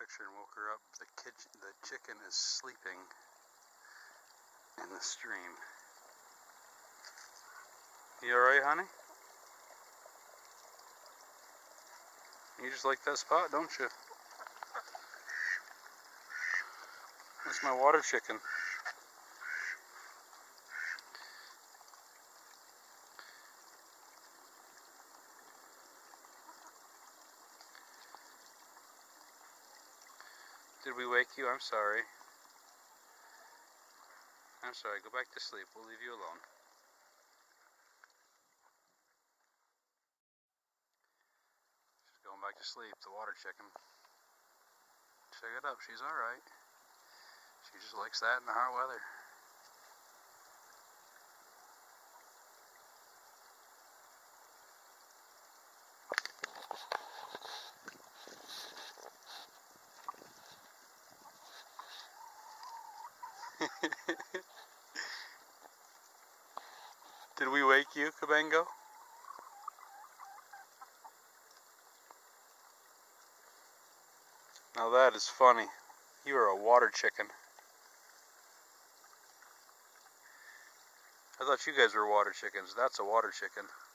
picture and woke her up. The chicken is sleeping in the stream. You alright, honey? You just like that spot, don't you? That's my water chicken. Did we wake you? I'm sorry. I'm sorry. Go back to sleep. We'll leave you alone. She's going back to sleep, the water chicken. Check it up. She's alright. She just likes that in the hot weather. Did we wake you, Cabengo? Now that is funny. You are a water chicken. I thought you guys were water chickens. That's a water chicken.